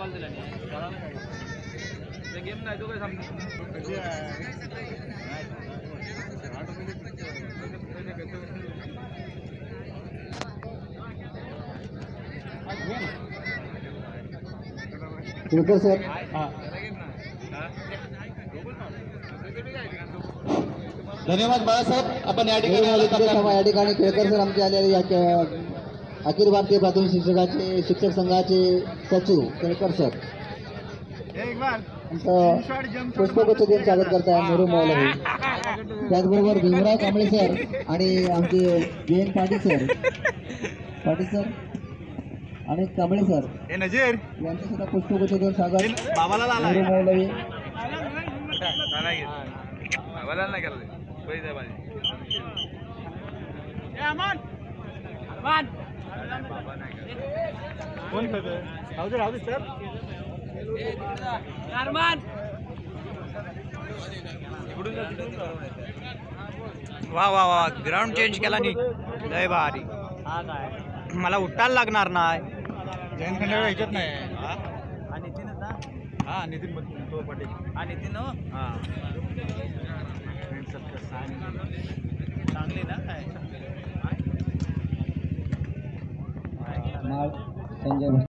Game नाही तो काय केळकर सर धन्यवाद बाळासाहेब. आपण या ठिकाणी या ठिकाणी केळकर सर आमचे आलेले अखिल भारतीय प्राथमिक शिक्षकाचे शिक्षक संघाचे सचिव केळकर सर पुष्पगुच्छ देऊन स्वागत करताय नेहरू मौलवी. त्याचबरोबर भीमराव कांबळे सर आणि आमचे जयंत पाटील सर आणि कांबळे सर यांचं सुद्धा पुष्पगुच्छ देऊन स्वागत नेहरू मौलवी. वा वा वा ग्राउंड चेंज केला नी लय भारी. मला उठायला लागणार नाही. जैन खंडाळा ह्याच्यात नाही. हा नितीन पाटील हा नितीन चांगली ना काय संजय